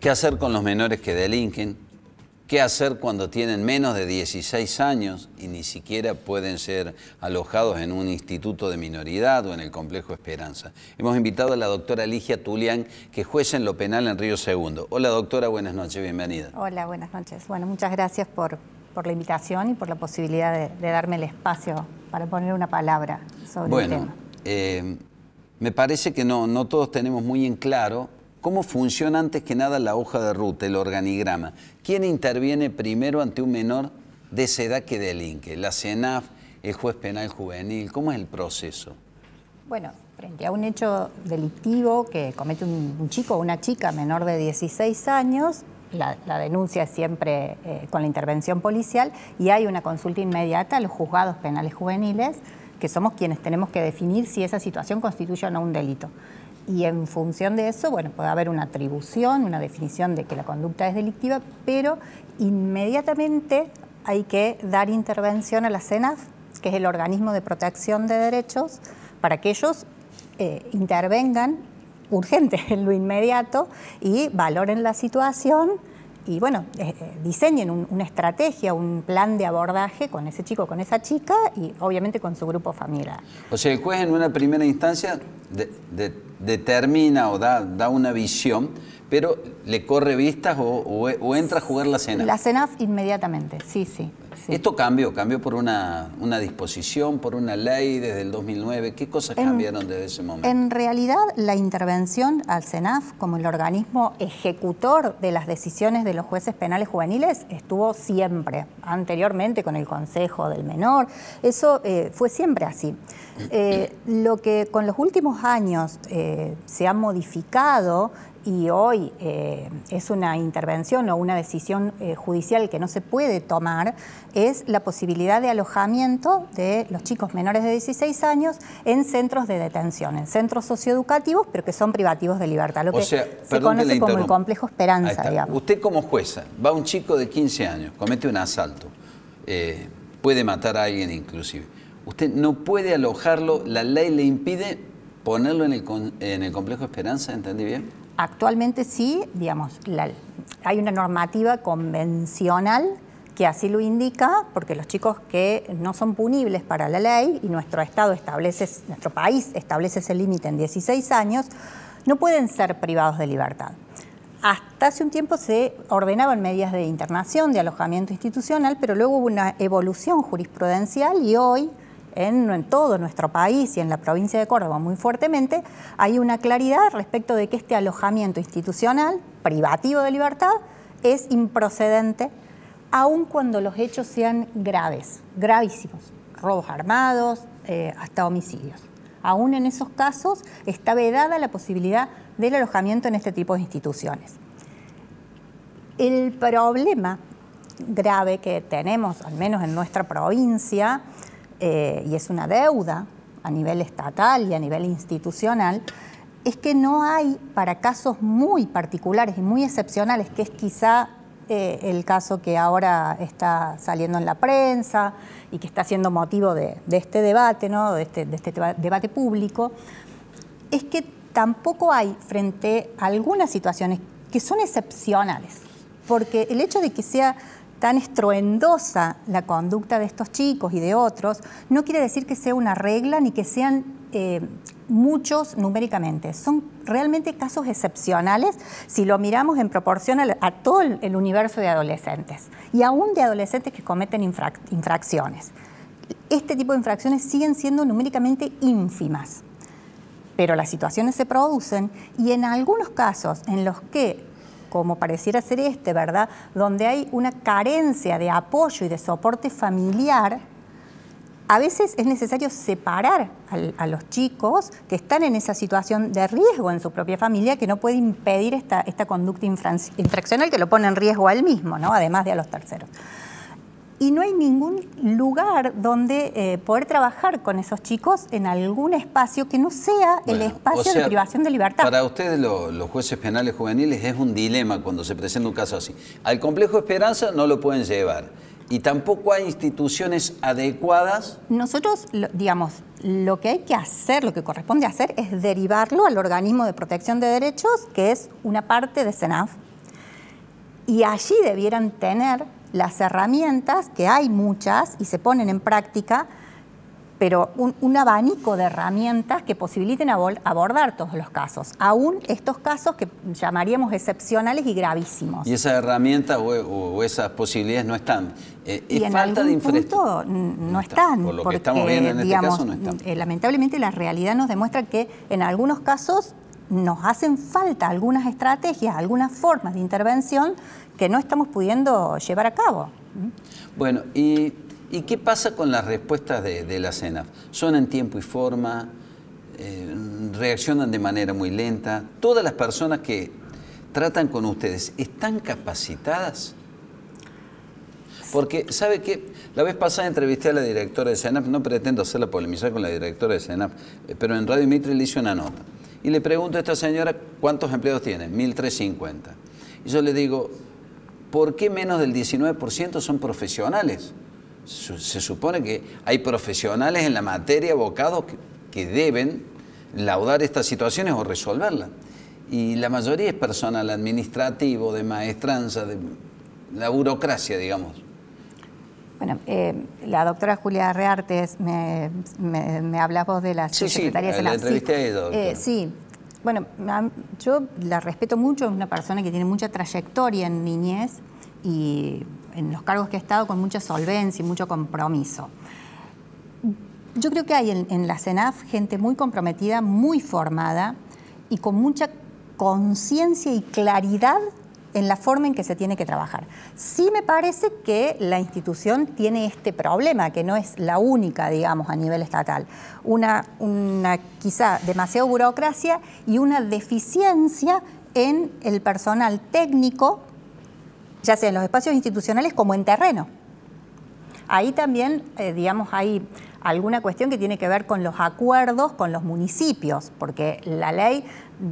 ¿Qué hacer con los menores que delinquen? ¿Qué hacer cuando tienen menos de 16 años y ni siquiera pueden ser alojados en un instituto de minoridad o en el Complejo Esperanza? Hemos invitado a la doctora Ligia Tulián, que es jueza en lo penal en Río Segundo. Hola doctora, buenas noches, bienvenida. Hola, buenas noches. Bueno, muchas gracias por la invitación y por la posibilidad de darme el espacio para poner una palabra sobre el tema. Me parece que no todos tenemos muy en claro cómo funciona antes que nada la hoja de ruta, el organigrama. ¿Quién interviene primero ante un menor de esa edad que delinque? ¿La CENAF, el juez penal juvenil? ¿Cómo es el proceso? Bueno, frente a un hecho delictivo que comete un chico o una chica menor de 16 años, la denuncia es siempre con la intervención policial y hay una consulta inmediata a los juzgados penales juveniles, que somos quienes tenemos que definir si esa situación constituye o no un delito. Y en función de eso, bueno, puede haber una atribución, una definición de que la conducta es delictiva, pero inmediatamente hay que dar intervención a la CENAF, que es el organismo de protección de derechos, para que ellos intervengan urgente en lo inmediato y valoren la situación y, bueno, diseñen una estrategia, un plan de abordaje con ese chico, con esa chica y obviamente con su grupo familiar. O sea, el juez en una primera instancia determina o da una visión, pero le corre vistas o entra a jugar la CENAF. La CENAF inmediatamente, sí. ¿Esto cambió por una disposición, por una ley desde el 2009? ¿Qué cosas cambiaron desde ese momento? En realidad, la intervención al CENAF como el organismo ejecutor de las decisiones de los jueces penales juveniles estuvo siempre, anteriormente con el Consejo del Menor, eso fue siempre así. Lo que con los últimos años se ha modificado y hoy es una intervención o una decisión judicial que no se puede tomar, es la posibilidad de alojamiento de los chicos menores de 16 años en centros de detención, en centros socioeducativos, pero que son privativos de libertad, lo que se conoce como el Complejo Esperanza, digamos. Usted como jueza, va un chico de 15 años, comete un asalto, puede matar a alguien inclusive. Usted no puede alojarlo, la ley le impide ponerlo en el Complejo Esperanza, ¿entendí bien? Actualmente sí, digamos, hay una normativa convencional que así lo indica, porque los chicos que no son punibles para la ley, y nuestro país establece ese límite en 16 años, no pueden ser privados de libertad. Hasta hace un tiempo se ordenaban medidas de internación, de alojamiento institucional, pero luego hubo una evolución jurisprudencial y hoy, en todo nuestro país y en la provincia de Córdoba muy fuertemente, hay una claridad respecto de que este alojamiento institucional, privativo de libertad, es improcedente, aun cuando los hechos sean graves, gravísimos, robos armados, hasta homicidios. Aún en esos casos está vedada la posibilidad del alojamiento en este tipo de instituciones. El problema grave que tenemos, al menos en nuestra provincia, y es una deuda a nivel estatal y a nivel institucional, es que no hay, para casos muy particulares y muy excepcionales, que es quizá el caso que ahora está saliendo en la prensa y que está siendo motivo de este debate, ¿no? de este debate público, es que tampoco hay frente a algunas situaciones que son excepcionales, porque el hecho de que sea tan estruendosa la conducta de estos chicos y de otros, no quiere decir que sea una regla ni que sean muchos numéricamente. Son realmente casos excepcionales si lo miramos en proporción a todo el universo de adolescentes y aún de adolescentes que cometen infracciones. Este tipo de infracciones siguen siendo numéricamente ínfimas, pero las situaciones se producen y en algunos casos en los que, como pareciera ser ¿verdad?, donde hay una carencia de apoyo y de soporte familiar, a veces es necesario separar a los chicos que están en esa situación de riesgo en su propia familia, que no puede impedir esta conducta infraccional que lo pone en riesgo a él mismo, ¿no?, además de a los terceros. Y no hay ningún lugar donde poder trabajar con esos chicos en algún espacio que no sea el espacio de privación de libertad. Para ustedes los jueces penales juveniles es un dilema cuando se presenta un caso así. Al Complejo Esperanza no lo pueden llevar y tampoco hay instituciones adecuadas. Nosotros, digamos, lo que hay que hacer, lo que corresponde hacer es derivarlo al organismo de protección de derechos, que es una parte de CENAF. Y allí debieran tener las herramientas, que hay muchas y se ponen en práctica, pero un abanico de herramientas que posibiliten abordar todos los casos, aún estos casos que llamaríamos excepcionales y gravísimos. Y esas herramientas o esas posibilidades no están. Y en falta de infraestructura. No están. Por lo porque, que estamos viendo en este caso no están. Lamentablemente la realidad nos demuestra que en algunos casos nos hacen falta algunas estrategias, algunas formas de intervención que no estamos pudiendo llevar a cabo. Bueno, ¿y qué pasa con las respuestas de la CENAF? ¿Son en tiempo y forma? ¿Reaccionan de manera muy lenta? ¿Todas las personas que tratan con ustedes están capacitadas? Porque, ¿sabe qué? La vez pasada entrevisté a la directora de CENAF, no pretendo hacerla polemizar con la directora de CENAF, pero en Radio Mitre le hice una nota. Y le pregunto a esta señora, ¿cuántos empleados tiene? 1.350. Y yo le digo, ¿por qué menos del 19% son profesionales? Se supone que hay profesionales en la materia, abogados, que deben laudar estas situaciones o resolverlas. Y la mayoría es personal administrativo, de maestranza, de la burocracia, digamos. Bueno, la doctora Julia Reartes, me hablabas de la secretaria de CENAF. La entrevisté a ella, doctora. Sí, bueno, yo la respeto mucho, es una persona que tiene mucha trayectoria en niñez y en los cargos que ha estado con mucha solvencia y mucho compromiso. Yo creo que hay en la CENAF gente muy comprometida, muy formada y con mucha conciencia y claridad en la forma en que se tiene que trabajar. Sí me parece que la institución tiene este problema, que no es la única, digamos, a nivel estatal. Una quizá demasiada burocracia y una deficiencia en el personal técnico, ya sea en los espacios institucionales como en terreno. Ahí también, digamos, hay alguna cuestión que tiene que ver con los acuerdos con los municipios, porque la ley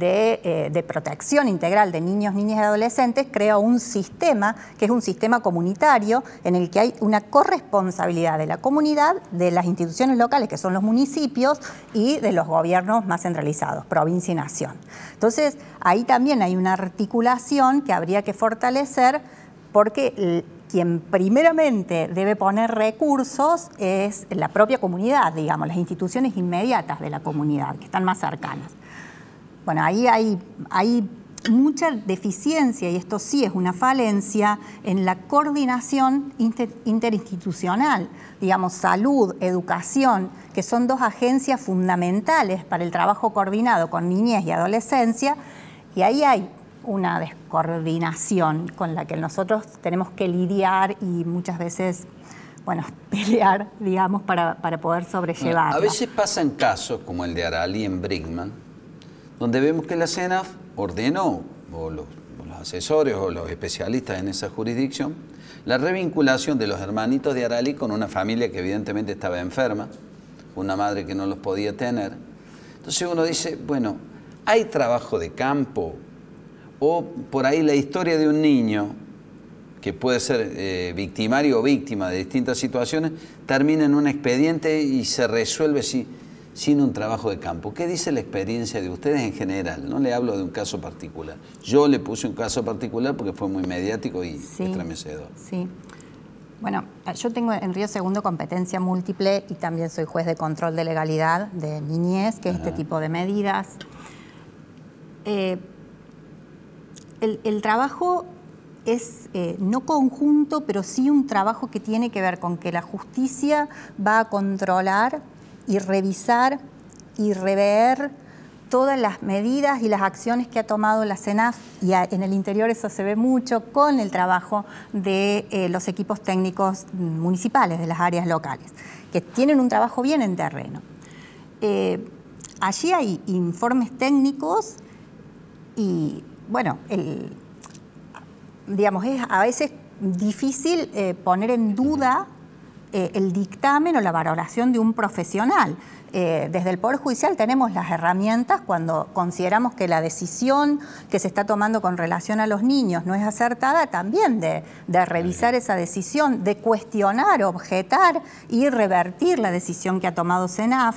de protección integral de niños, niñas y adolescentes crea un sistema que es un sistema comunitario en el que hay una corresponsabilidad de la comunidad, de las instituciones locales, que son los municipios, y de los gobiernos más centralizados, provincia y nación. Entonces, ahí también hay una articulación que habría que fortalecer, porque quien primeramente debe poner recursos es la propia comunidad, digamos, las instituciones inmediatas de la comunidad, que están más cercanas. Bueno, ahí hay mucha deficiencia, y esto sí es una falencia, en la coordinación interinstitucional. Digamos, salud, educación, que son dos agencias fundamentales para el trabajo coordinado con niñez y adolescencia, y ahí hay una descoordinación con la que nosotros tenemos que lidiar y muchas veces, bueno, pelear, digamos, para poder sobrellevarla. A veces pasan casos como el de Aralí en Brinkman, donde vemos que la CENAF ordenó, o los asesores o los especialistas en esa jurisdicción, la revinculación de los hermanitos de Aralí con una familia que evidentemente estaba enferma, una madre que no los podía tener. Entonces uno dice, bueno, hay trabajo de campo, o por ahí la historia de un niño que puede ser victimario o víctima de distintas situaciones, termina en un expediente y se resuelve sin un trabajo de campo. ¿Qué dice la experiencia de ustedes en general? No le hablo de un caso particular. Yo le puse un caso particular porque fue muy mediático y estremecedor. Sí. Bueno, yo tengo en Río Segundo competencia múltiple y también soy juez de control de legalidad de niñez, que es este tipo de medidas. El trabajo es no conjunto, pero sí un trabajo que tiene que ver con que la justicia va a controlar y revisar y rever todas las medidas y las acciones que ha tomado la CENAF, y en el interior eso se ve mucho con el trabajo de los equipos técnicos municipales, de las áreas locales, que tienen un trabajo bien en terreno. Allí hay informes técnicos y, bueno, digamos, es a veces difícil poner en duda el dictamen o la valoración de un profesional. Desde el Poder Judicial tenemos las herramientas cuando consideramos que la decisión que se está tomando con relación a los niños no es acertada, también de revisar esa decisión, de cuestionar, objetar y revertir la decisión que ha tomado CENAF.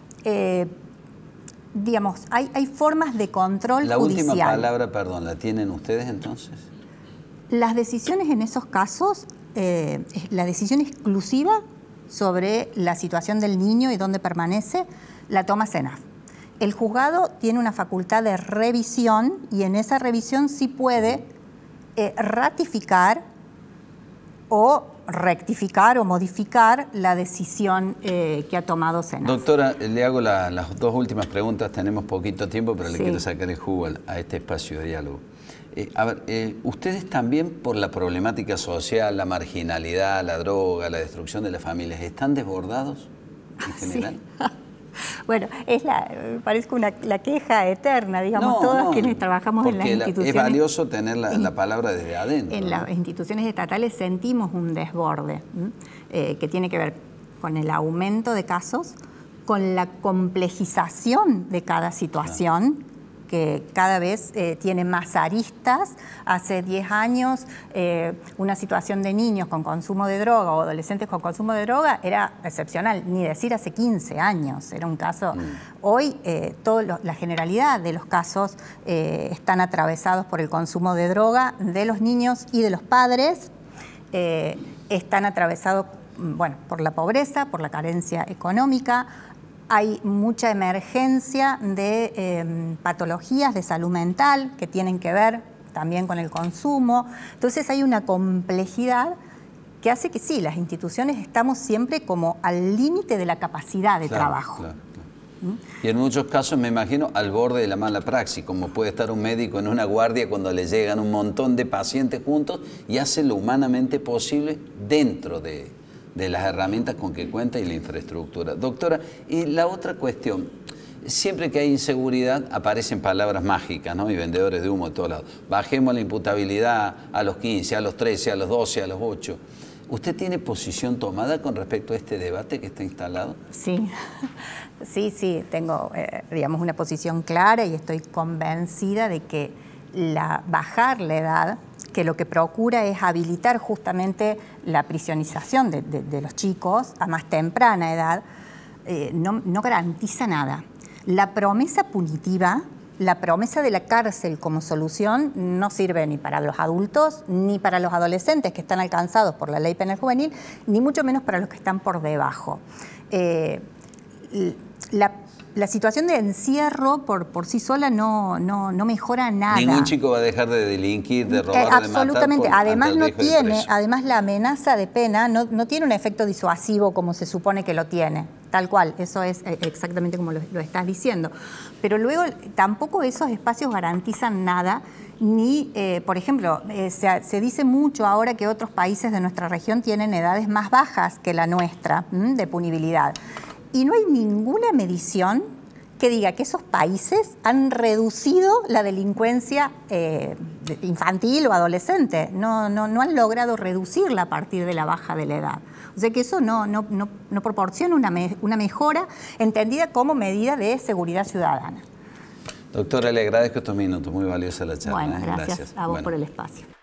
Digamos, hay formas de control judicial. La última palabra, perdón, ¿la tienen ustedes entonces? Las decisiones en esos casos, la decisión exclusiva sobre la situación del niño y dónde permanece, la toma CENAF. El juzgado tiene una facultad de revisión y en esa revisión sí puede ratificar o rectificar o modificar la decisión que ha tomado CENAF. Doctora, le hago las dos últimas preguntas. Tenemos poquito tiempo, pero le Sí. quiero sacar el jugo a este espacio de diálogo. A ver, ¿ustedes también por la problemática social, la marginalidad, la droga, la destrucción de las familias, están desbordados en general? Sí. Bueno, parece la queja eterna, digamos, todos quienes trabajamos en las instituciones. Es valioso tener la palabra desde adentro. En las instituciones estatales sentimos un desborde que tiene que ver con el aumento de casos, con la complejización de cada situación, que cada vez tiene más aristas. Hace 10 años una situación de niños con consumo de droga o adolescentes con consumo de droga era excepcional, ni decir hace 15 años, era un caso. Hoy la generalidad de los casos están atravesados por el consumo de droga de los niños y de los padres, están atravesados por la pobreza, por la carencia económica. Hay mucha emergencia de patologías de salud mental que tienen que ver también con el consumo. Entonces hay una complejidad que hace que sí, las instituciones estamos siempre como al límite de la capacidad de trabajo. Claro. Y en muchos casos, me imagino, al borde de la mala praxis, como puede estar un médico en una guardia cuando le llegan un montón de pacientes juntos y hace lo humanamente posible dentro de las herramientas con que cuenta y la infraestructura. Doctora, y la otra cuestión, siempre que hay inseguridad aparecen palabras mágicas, ¿no? Y vendedores de humo de todos lados. Bajemos la imputabilidad a los 15, a los 13, a los 12, a los 8. ¿Usted tiene posición tomada con respecto a este debate que está instalado? Sí, sí, tengo, digamos, una posición clara y estoy convencida de que bajar la edad, que lo que procura es habilitar justamente la prisionización de los chicos a más temprana edad, no garantiza nada. La promesa punitiva, la promesa de la cárcel como solución no sirve ni para los adultos ni para los adolescentes que están alcanzados por la ley penal juvenil, ni mucho menos para los que están por debajo. La situación de encierro por sí sola no mejora nada. Ningún chico va a dejar de delinquir, de robar, absolutamente. de matar. Además además la amenaza de pena no tiene un efecto disuasivo como se supone que lo tiene. Tal cual, eso es exactamente como lo estás diciendo. Pero luego tampoco esos espacios garantizan nada, ni, por ejemplo, se dice mucho ahora que otros países de nuestra región tienen edades más bajas que la nuestra de punibilidad. Y no hay ninguna medición que diga que esos países han reducido la delincuencia infantil o adolescente. No han logrado reducirla a partir de la baja de la edad. O sea que eso no proporciona una mejora entendida como medida de seguridad ciudadana. Doctora, le agradezco estos minutos, muy valiosa la charla. Bueno, gracias a vos por el espacio.